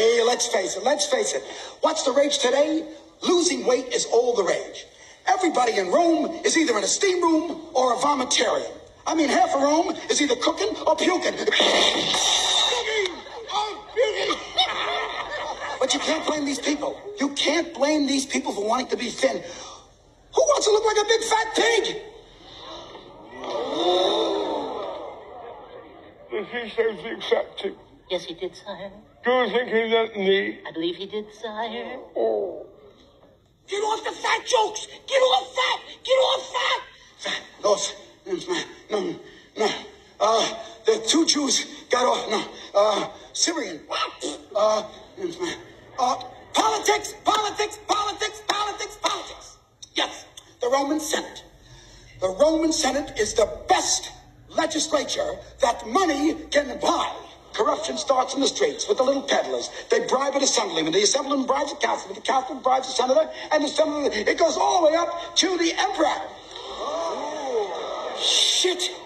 Hey, let's face it. What's the rage today? Losing weight is all the rage. Everybody in Rome is either in a steam room or a vomitarium. I mean, half of Rome is either cooking or puking. Cooking or puking. But you can't blame these people. You can't blame these people for wanting to be thin. Who wants to look like a big fat pig? Did he say he accepted? Yes, he did, sire. Do you think he meant me? I believe he did, sire. Oh. Get off the fat jokes! Get off fat! Get off fat! Fat. No. The two Jews got off. No. Syrian. Politics. Yes, the Roman Senate. The Roman Senate is the best legislature that money can buy. Corruption starts in the streets with the little peddlers. They bribe an assemblyman. The assemblyman bribes a councilman. The councilman bribes a senator. And the senator, it goes all the way up to the emperor. Oh. Shit.